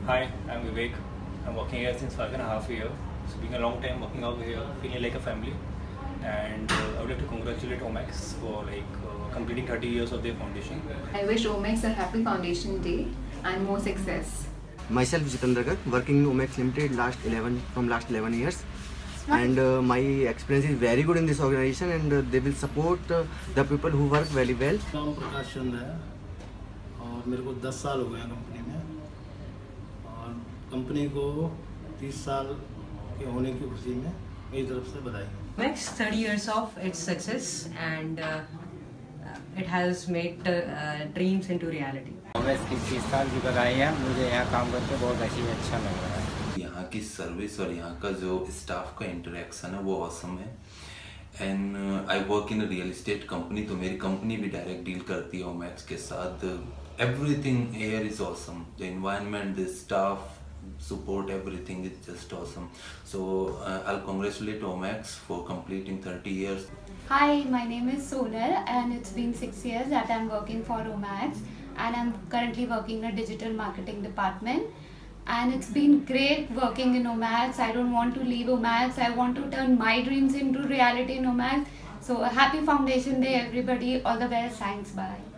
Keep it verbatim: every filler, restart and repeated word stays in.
Hi, I'm Vivek. I'm working here since five and a half years. It's been a long time working over here, feeling like a family. And uh, I would like to congratulate Omaxe for like uh, completing thirty years of their foundation. I wish Omaxe a happy foundation day and more success. Myself Jitendra, working in Omaxe Limited last eleven from last eleven years, and uh, my experience is very good in this organization, and uh, they will support uh, the people who work very well. नाम प्रकाश चंद्र है और मेरे को दस साल हो गए हैं कंपनी में और कंपनी को तीस साल के होने की खुशी में मेरी तरफ से बधाई। Omaxe thirty years of its success and uh, it has made uh, dreams into reality. Omaxe की तीस साल की बधाई है। मुझे यहाँ काम करके बहुत अच्छी अच्छा लग रहा है। यहाँ की सर्विस और यहाँ का जो स्टाफ का इंटरेक्शन है वो ऑसम है। And I work in real estate company, तो मेरी कंपनी भी डायरेक्ट डील करती है ओमैक्स के साथ। Everything here is awesome, the environment, the staff support, everything is just awesome. So uh, I'll congratulate Omaxe for completing thirty years. Hi, my name is Sonal and it's been six years that I'm working for Omaxe, and I'm currently working in a digital marketing department, and it's been great working in Omaxe. I don't want to leave Omaxe. I want to turn my dreams into reality in Omaxe. So a happy Foundation Day everybody. All the best. Thanks. Bye.